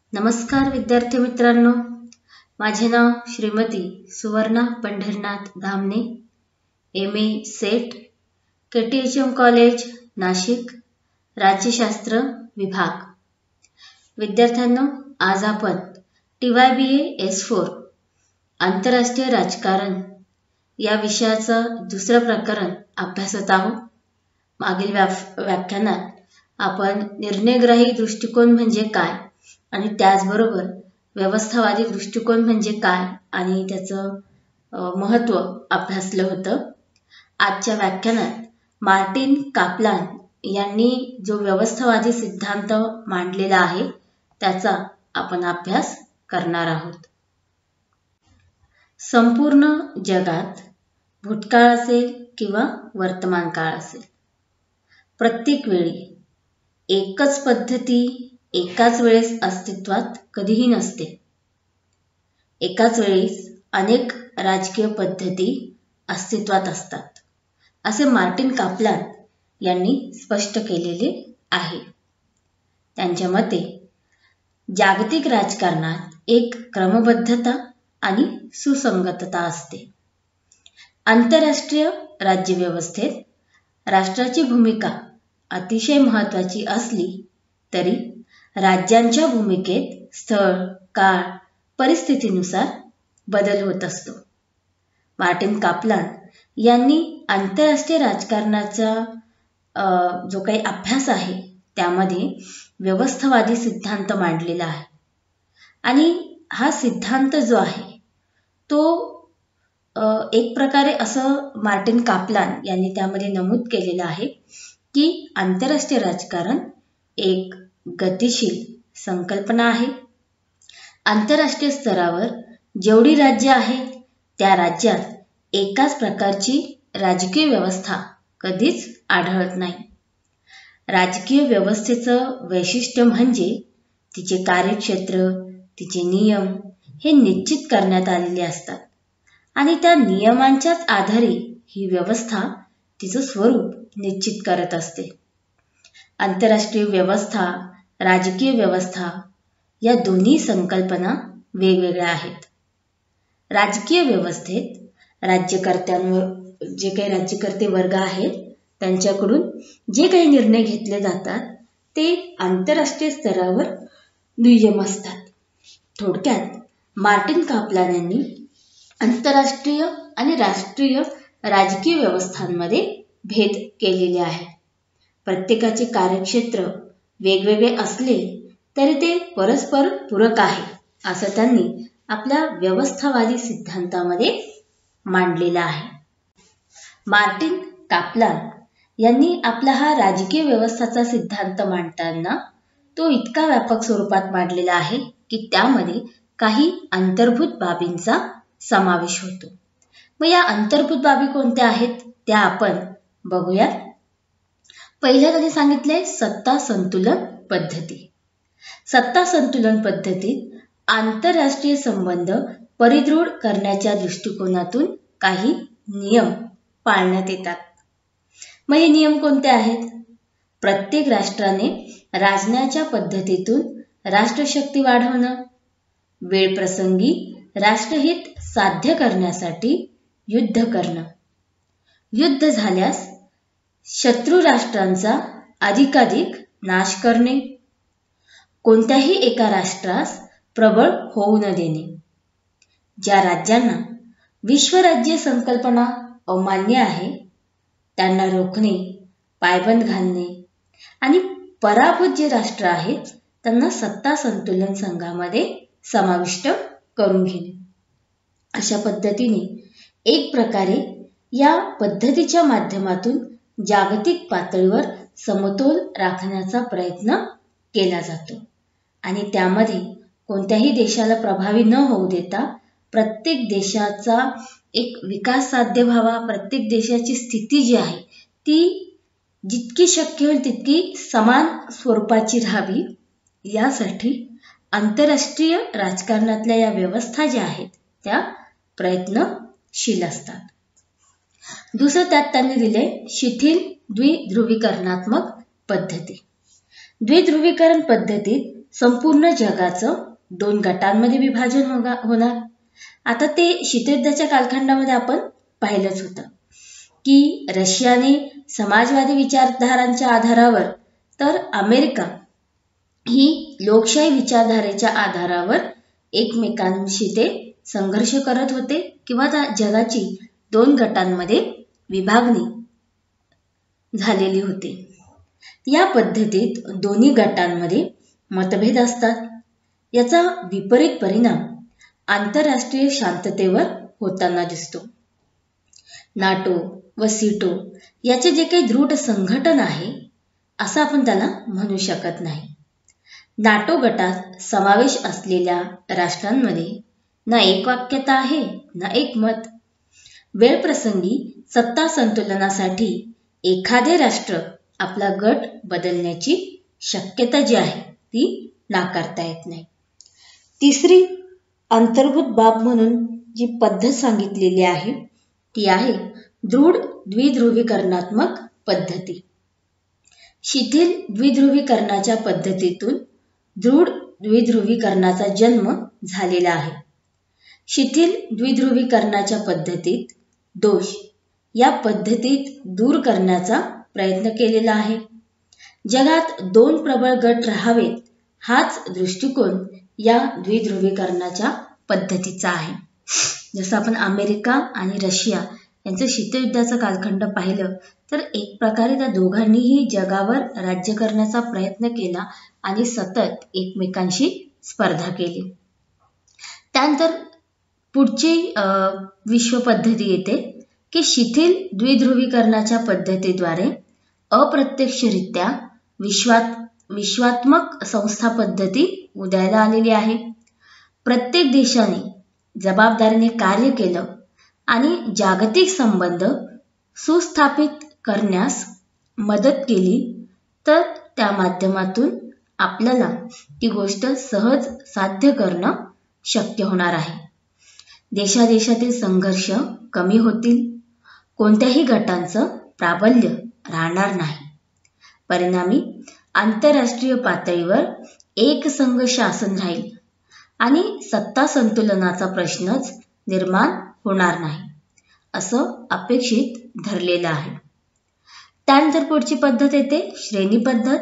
नमस्कार विद्यार्थी मित्रांनो, माझे नाव Shrimati Suvarna Pandharnath Dhamane, MA SET, KTHM college Nashik, राज्यशास्त्र विभाग। विद्यार्थ्यांनो, आज आपण TYBA S4 आंतरराष्ट्रीय राजकारण या विषयाचं दुसरं प्रकरण अभ्यासत आहोत। मागील व्याख्यानात आपण निर्णयग्राही दृष्टिकोन म्हणजे काय आणि त्याचबरोबर व्यवस्थावादी दृष्टिकोन म्हणजे काय आणि त्याचं महत्त्व अभ्यासलं होतं। आजच्या व्याख्यानात मार्टिन कापलान यांनी जो व्यवस्थावादी सिद्धांत मांडलेला आहे त्याचा आपण अभ्यास करणार आहोत। संपूर्ण जगात भूतकाळ असेल किंवा वर्तमान काळ असेल, प्रत्येक वेळी एकच पद्धती एकाच वेळेस अस्तित्वात कधीही नसते। एकाच वेळेस अनेक राजकीय पद्धती अस्तित्वात असतात, असे मार्टिन कापलान यांनी स्पष्ट केलेले आहे। त्यांच्या मते जागतिक राजकारणात एक क्रमबद्धता आणि सुसंगतता असते। आंतरराष्ट्रीय राज्यव्यवस्थेत राष्ट्राची भूमिका अतिशय महत्त्वाची असली तरी राज्यांच्या भूमिकेत स्थळ, काळ, परिस्थितीनुसार बदल होत असतो। मार्टिन कापलान यांनी आंतरराष्ट्रीय राजकारणाचा जो काही अभ्यास आहे त्यामध्ये व्यवस्थावादी सिद्धांत मांडलेला आहे आणि हा सिद्धांत जो आहे तो एक प्रकारे असं मार्टिन कापलान यांनी त्यामध्ये नमूद केलेलं आहे की आंतरराष्ट्रीय राजकारण एक गतिशील संकल्पना आहे। आंतरराष्ट्रीय स्तरावर जेवढी राज्ये आहेत त्या राज्यात एकाच प्रकारची राजकीय व्यवस्था कधीच आढळत नाही। राजकीय व्यवस्थेचं वैशिष्ट्य म्हणजे तिचे कार्यक्षेत्र, तिचे नियम हे निश्चित करण्यात आलेले असतात आणि त्या नियमांच्याच आधारे ही व्यवस्था तिचं स्वरूप निश्चित करत असते। आंतरराष्ट्रीय व्यवस्था, राजकीय व्यवस्था या दोन्ही संकल्पना वेगवेगळ्या आहेत। राजकीय व्यवस्थेत राज्यकर्त्यांवर जे काही राज्यकर्ते वर्ग आहेत त्यांच्याकडून जे काही निर्णय घेतले जातात ते आंतरराष्ट्रीय स्तरावर नियम असतात। थोडक्यात मार्टिन कापलान यांनी आंतरराष्ट्रीय आणि राष्ट्रीय राजकीय व्यवस्थांमध्ये भेद केलेले आहे। प्रत्येकाचे कार्यक्षेत्र वेगवेगळे असले तरी ते परस्पर पूरक आहे असं त्यांनी आपल्या व्यवस्थावादी सिद्धांतामध्ये मांडलेलं आहे। मार्टिन कापलान यांनी आपला हा राजकीय व्यवस्थाचा सिद्धांत मांडताना तो इतका व्यापक स्वरूपात मांडलेला आहे की त्यामध्ये काही अंतर्भूत बाबींचा समावेश होतो। मग या अंतर्भूत बाबी कोणत्या आहेत त्या आपण बघूया। पहिल्या त्यांनी सांगितले सत्ता संतुलन पद्धती। सत्ता संतुलन पद्धतीत आंतरराष्ट्रीय संबंध परिदृढ करण्याच्या दृष्टिकोनातून काही नियम पाळण्यात येतात। मग हे नियम कोणते आहेत? प्रत्येक राष्ट्राने राजण्याच्या पद्धतीतून राष्ट्रशक्ती वाढवणं, वेळप्रसंगी राष्ट्रहित साध्य करण्यासाठी युद्ध करणं, युद्ध झाल्यास शत्रू राष्ट्रांचा अधिकाधिक नाश करणे, कोणत्याही एका राष्ट्रास प्रबळ होऊ न देणे, ज्या राज्यांना विश्वराज्य संकल्पना अमान्य आहे त्यांना रोखणे, पायबंद घालणे आणि पराभूत जे राष्ट्र आहेत त्यांना सत्ता संतुलन संघामध्ये समाविष्ट करून घेणे। अशा पद्धतीने एक प्रकारे या पद्धतीच्या माध्यमातून जागतिक पातळीवर समतोल राखण्याचा प्रयत्न केला जातो आणि त्यामध्ये कोणत्याही देशाला प्रभावी न होऊ देता प्रत्येक देशाचा एक विकास साध्य व्हावा, प्रत्येक देशाची स्थिती जी आहे ती जितकी शक्य होईल तितकी समान स्वरूपाची राहावी यासाठी आंतरराष्ट्रीय राजकारणातल्या या व्यवस्था ज्या आहेत त्या प्रयत्नशील असतात। दुसरं त्यात त्यांनी दिले शिथिल द्विध्रुवीकरणात्मक पद्धती। द्विध्रुवीकरण पद्धतीत संपूर्ण जगाचं 2 गटांमध्ये विभाजन होणार. आता ते शीतयुद्धाच्या कालखंडामध्ये आपण पाहिलंच होतं की रशियाने समाजवादी विचारधारांच्या आधारावर तर अमेरिका ही लोकशाही विचारधारेच्या आधारावर एकमेकांशी ते संघर्ष करत होते किंवा त्या जगाची 2 गटांमध्ये विभागणी झालेली होती. या पद्धतीत दोन्ही गटांमध्ये मतभेद असतात. याचा विपरीत परिणाम आंतरराष्ट्रीय शांततेवर होताना दिसतो. नाटो व सिटो याचे जे काही दृढ संघटन आहे असं आपण त्याला म्हणू शकत नाही. नाटो गटात समावेश असलेल्या राष्ट्रांमध्ये ना एकवाक्यता आहे ना एकमत. वेळप्रसंगी सत्ता संतुलनासाठी एखादे राष्ट्र आपला गट बदलण्याची शक्यता जी आहे ती नाकारता येत नाही. तिसरी अंतर्भूत बाब म्हणून जी पद्धत सांगितलेली आहे ती आहे दृढ द्विध्रुवीकरणात्मक पद्धती. शिथिल द्विध्रुवीकरणाच्या पद्धतीतून दृढ द्विध्रुवीकरणाचा जन्म झालेला आहे. शिथिल द्विध्रुवीकरणाच्या पद्धतीत दोष या पद्धतीत दूर करण्याचा प्रयत्न केलेला आहे. जगात 2 प्रबळ गट राहावेत हाच दृष्टिकोन या द्विध्रुवीकरणाच्या पद्धतीचा आहे. जसं आपण अमेरिका आणि रशिया यांचं शीतयुद्धाचा कालखंड पाहिलं तर एक प्रकारे त्या दोघांनीही जगावर राज्य करण्याचा प्रयत्न केला आणि सतत एकमेकांशी स्पर्धा केली. त्यानंतर पुढची विश्व पद्धती येते की शिथिल द्विध्रुवीकरणाच्या पद्धतीद्वारे अप्रत्यक्षरित्या विश्वात्मक संस्था पद्धती उदयाला आलेली आहे. प्रत्येक देशाने जबाबदारीने कार्य केलं आणि जागतिक संबंध सुस्थापित करण्यास मदत केली तर त्या माध्यमातून आपल्याला ती गोष्ट सहज साध्य करणं शक्य होणार आहे. देशादेशातील संघर्ष कमी होतील. कोणत्याही गटांचं प्राबल्य राहणार नाही. परिणामी आंतरराष्ट्रीय पातळीवर एकसंघ शासन राहील आणि सत्ता संतुलनाचा प्रश्नच निर्माण होणार नाही असं अपेक्षित धरलेलं आहे. त्यानंतर पुढची पद्धत येते श्रेणी पद्धत.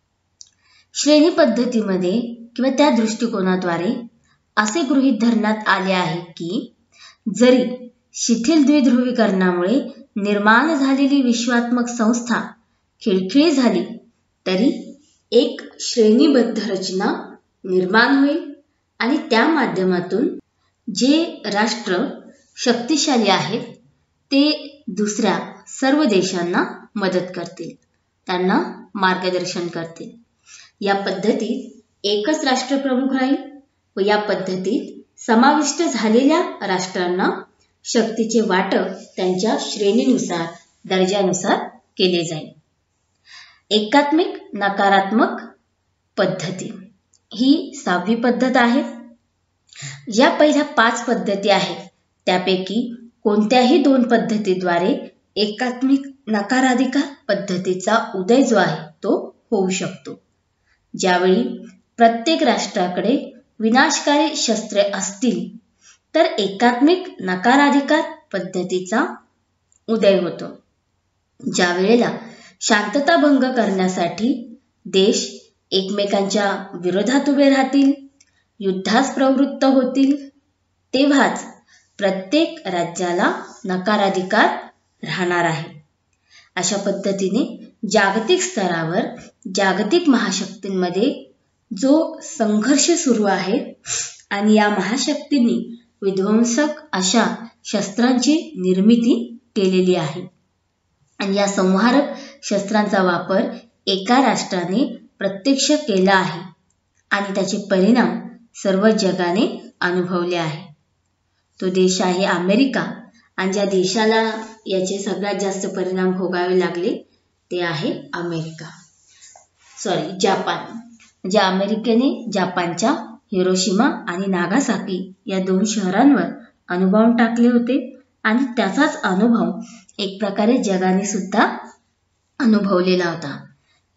श्रेणी पद्धतीमध्ये किंवा त्या दृष्टिकोनाद्वारे असे गृहीत धरण्यात आले आहे की जरी शिथिल द्विध्रुवीकरणामुळे निर्माण झालेली विश्वात्मक संस्था खिळखिळी झाली तरी एक श्रेणीबद्ध रचना निर्माण होईल आणि त्या माध्यमातून जे राष्ट्र शक्तिशाली आहेत ते दुसऱ्या सर्व देशांना मदत करतील, त्यांना मार्गदर्शन करतील. या पद्धतीत एकच राष्ट्रप्रमुख राहील व या पद्धतीत समाविष्ट झालेल्या राष्ट्रांना शक्तीचे वाटप त्यांच्या श्रेणीनुसार दर्जानुसार केले जाईल. एकात्मिक नकारात्मक पद्धती ही 6वी पद्धत आहे. ज्या पहिल्या 5 पद्धती आहेत त्यापैकी कोणत्याही 2 पद्धतीद्वारे एकात्मिक नकाराधिकार पद्धतीचा उदय जो आहे तो होऊ शकतो. ज्यावेळी प्रत्येक राष्ट्राकडे विनाशकारी शस्त्रे असतील तर एकात्मिक नकाराधिकार पद्धतीचा उदय होतो. ज्या वेळेला शांतता भंग करण्यासाठी देश एकमेकांच्या विरोधात उभे राहतील, युद्धास प्रवृत्त होतील, तेव्हाच प्रत्येक राज्याला नकाराधिकार राहणार आहे. अशा पद्धतीने जागतिक स्तरावर जागतिक महाशक्तींमध्ये जो संघर्ष सुरू आहे आणि या महाशक्तींनी विध्वंसक अशा शस्त्रांची निर्मिती केलेली आहे आणि या संहारक शस्त्रांचा वापर एका राष्ट्राने प्रत्यक्ष केला आहे आणि त्याचे परिणाम सर्व जगाने अनुभवले आहे. तो देश आहे अमेरिका आणि ज्या देशाला याचे सगळ्यात जास्त परिणाम भोगावे लागले ते आहे जपान. म्हणजे अमेरिकेने जपानच्या हिरोशिमा आणि नागासाकी या 2 शहरांवर अणुबॉम्ब टाकले होते आणि त्याचाच अनुभव एक प्रकारे जगाने सुद्धा अनुभवलेला होता.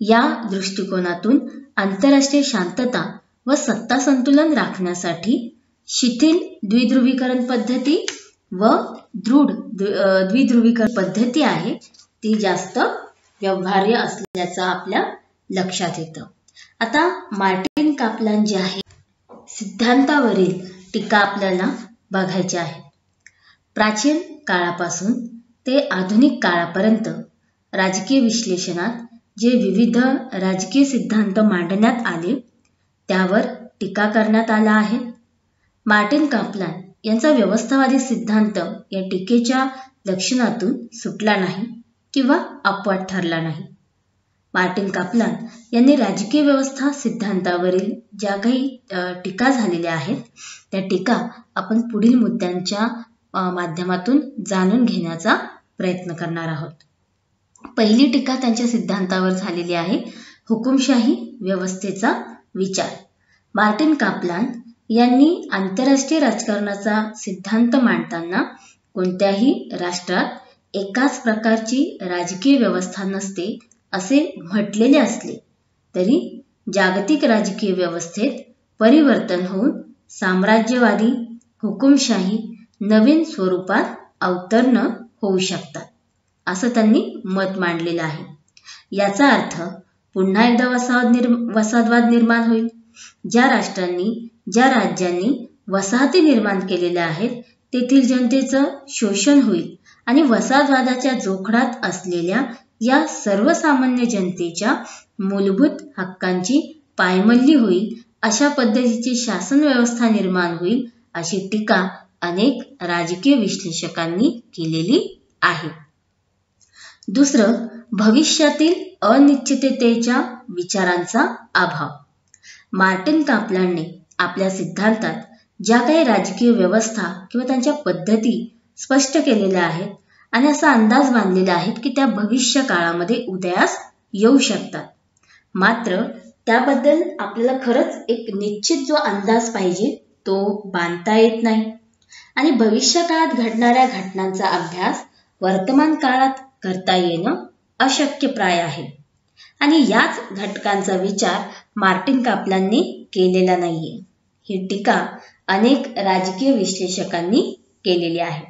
या दृष्टिकोनातून आंतरराष्ट्रीय शांतता व सत्ता संतुलन राखण्यासाठी शिथिल द्विध्रुवीकरण पद्धती व दृढ द्विध्रुवीकरण पद्धती आहे ती जास्त व्यवहार्य असल्याचं आपल्या लक्षात येतं. आता मार्टिन कापलान जे आहे सिद्धांतावरील टीका आपल्याला बघायची आहे. प्राचीन काळापासून ते आधुनिक काळापर्यंत राजकीय विश्लेषणात जे विविध राजकीय सिद्धांत मांडण्यात आले त्यावर टीका करण्यात आला आहे. मार्टिन कापलान यांचा व्यवस्थावादी सिद्धांत या टीकेच्या लक्षणातून सुटला नाही किंवा अपवाद ठरला नाही. मार्टिन कापलान यांनी राजकीय व्यवस्था सिद्धांतावरील ज्या काही टीका झालेल्या आहेत त्या टीका आपण पुढील मुद्द्यांच्या माध्यमातून जाणून घेण्याचा प्रयत्न करणार आहोत. पहिली टीका त्यांच्या सिद्धांतावर झालेली आहे हुकुमशाही व्यवस्थेचा विचार. मार्टिन कापलान यांनी आंतरराष्ट्रीय राजकारणाचा सिद्धांत मांडताना कोणत्याही राष्ट्रात एकाच प्रकारची राजकीय व्यवस्था नसते असे म्हटलेले असले तरी जागतिक राजकीय व्यवस्थेत परिवर्तन होऊन साम्राज्यवादी हुकुमशाही नवीन स्वरूपात अवतरणं होऊ शकतात असं त्यांनी मत मांडलेलं आहे. याचा अर्थ पुन्हा एकदा वसाहतवाद निर्माण होईल. ज्या राष्ट्रांनी ज्या राज्यांनी वसाहती निर्माण केलेल्या आहेत तेथील जनतेचं शोषण होईल आणि वसाहतवादाच्या जोखडात असलेल्या या सर्वसामान्य जनतेच्या मूलभूत हक्कांची पायमल्ली होईल. अशा पद्धतीची शासन व्यवस्था निर्माण होईल अशी टीका अनेक राजकीय विश्लेषकांनी केलेली आहे. दुसरं, भविष्यातील अनिश्चिततेच्या विचारांचा अभाव. मार्टिन कापलानने आपल्या सिद्धांतात ज्या काही राजकीय व्यवस्था किंवा त्यांच्या पद्धती स्पष्ट केलेल्या आहेत आणि असा अंदाज बांधलेला आहे की त्या भविष्य काळामध्ये उदयास येऊ शकतात. मात्र त्याबद्दल आपल्याला खरंच एक निश्चित जो अंदाज पाहिजे तो बांधता येत नाही आणि भविष्य काळात घडणाऱ्या घटनांचा अभ्यास वर्तमान काळात करता येणं अशक्यप्राय आहे आणि याच घटकांचा विचार मार्टिन कापलानने केलेला नाहीये. ही टीका अनेक राजकीय विश्लेषकांनी केलेली आहे.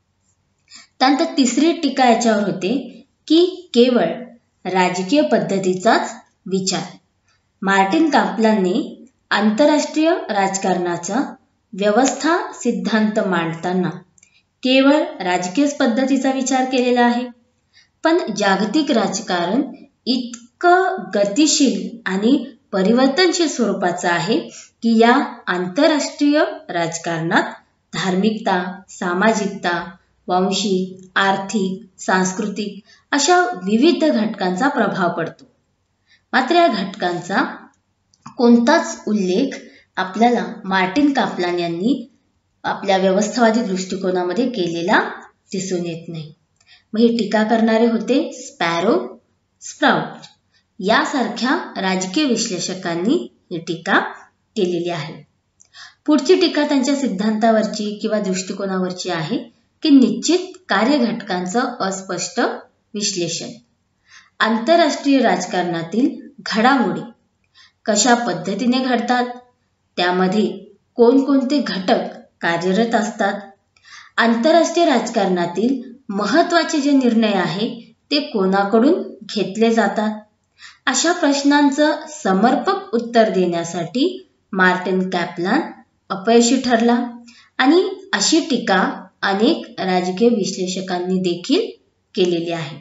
त्यानंतर तिसरी टीका याच्यावर होते की केवळ राजकीय पद्धतीचाच विचार. मार्टिन कापलानने आंतरराष्ट्रीय राजकारणाचा व्यवस्था सिद्धांत मांडताना केवळ राजकीय पद्धतीचा विचार केलेला आहे. पण जागतिक राजकारण इतकं गतिशील आणि परिवर्तनशील स्वरूपाचं आहे की या आंतरराष्ट्रीय राजकारणात धार्मिकता, सामाजिकता, वांशिक, आर्थिक, सांस्कृतिक अशा विविध घटकांचा प्रभाव पडतो. मात्र या घटकांचा कोणताच उल्लेख आपल्याला मार्टिन कापलान यांनी आपल्या व्यवस्थावादी दृष्टिकोनामध्ये केलेला दिसून येत नाही. मग ही टीका करणारे होते स्पॅरो, स्प्राउट यासारख्या राजकीय विश्लेषकांनी ही टीका केलेली आहे. पुढची टीका त्यांच्या सिद्धांतावरची किंवा दृष्टिकोनावरची आहे की निश्चित कार्य घटकांचं अस्पष्ट विश्लेषण. आंतरराष्ट्रीय राजकारणातील घडामोडी कशा पद्धतीने घडतात, त्यामध्ये कोणकोणते घटक कार्यरत असतात, आंतरराष्ट्रीय राजकारणातील महत्त्वाचे जे निर्णय आहे ते कोणाकडून घेतले जातात, अशा प्रश्नांचं समर्पक उत्तर देण्यासाठी मार्टिन कापलान अपयशी ठरला आणि अशी टीका अनेक राजकीय विश्लेषकांनी देखील केलेली आहे.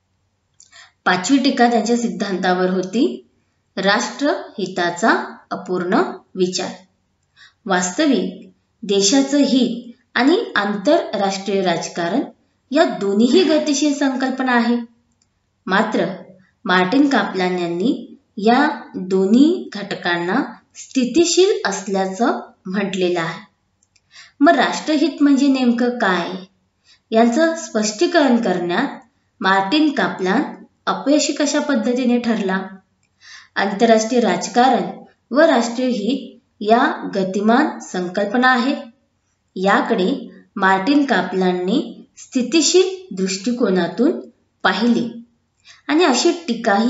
पाचवी टीका त्यांच्या सिद्धांतावर होती राष्ट्रहिताचा अपूर्ण विचार. वास्तविक देशाचं हित आणि आंतरराष्ट्रीय राजकारण या दोन्हीही गतिशील संकल्पना आहे. मात्र मार्टिन कापलान यांनी या दोन्ही घटकांना स्थितिशील असल्याचं म्हटलेलं आहे. मग राष्ट्रहित म्हणजे नेमकं काय यांचं स्पष्टीकरण करण्यात मार्टिन कापलान अपयशी कशा पद्धतीने ठरला. आंतरराष्ट्रीय राजकारण व राष्ट्रीय हित या गतिमान संकल्पना आहेत. याकडे मार्टिन कापलानने स्थितिशील दृष्टिकोनातून पाहिले आणि अशी टीकाही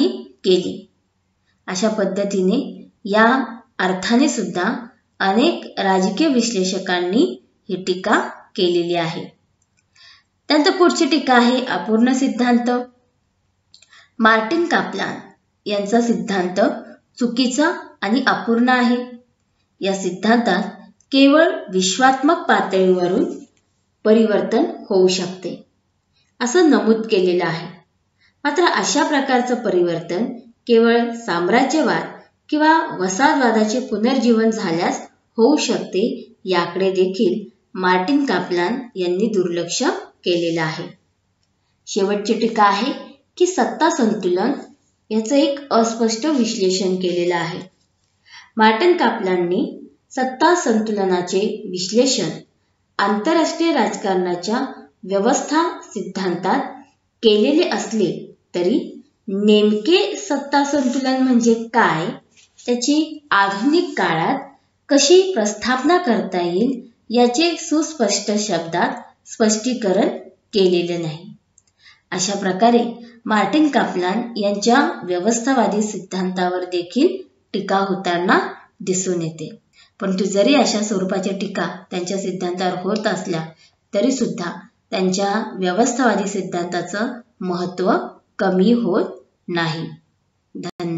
केली. अशा पद्धतीने या अर्थाने सुद्धा अनेक राजकीय विश्लेषकांनी ही टीका केलेली आहे. त्यानंतर पुढची टीका आहे अपूर्ण सिद्धांत. मार्टिन कापलान यांचा सिद्धांत चुकीचा आणि अपूर्ण आहे. या सिद्धांतात केवळ विश्वात्मक पातळीवरून परिवर्तन होऊ शकते असं नमूद केलेलं आहे. मात्र अशा प्रकारचं परिवर्तन केवळ साम्राज्यवाद किंवा वसाहतवादाचे पुनर्जीवन झाल्यास होऊ शकते याकडे देखील मार्टिन कापलान यांनी दुर्लक्ष केलेलं आहे. शेवटची टीका आहे की सत्ता संतुलन याचं एक अस्पष्ट विश्लेषण केलेलं आहे. मार्टिन कापलाननी सत्ता संतुलनाचे विश्लेषण आंतरराष्ट्रीय राजकारणाच्या व्यवस्था सिद्धांतात केलेले असले तरी नेमके सत्ता संतुलन म्हणजे काय, त्याची आधुनिक काळात कशी प्रस्थापना करता येईल याचे सुस्पष्ट शब्दात स्पष्टीकरण केलेले नाही. अशा प्रकारे मार्टिन कापलान यांच्या व्यवस्थावादी सिद्धांतावर देखील टीका होताना दिसून येते. परंतु जरी अशा स्वरूपाच्या टीका त्यांच्या सिद्धांतावर होत असल्या तरी सुद्धा त्यांच्या व्यवस्थावादी सिद्धांताचं महत्त्व कमी होत नाही. धन्यवाद.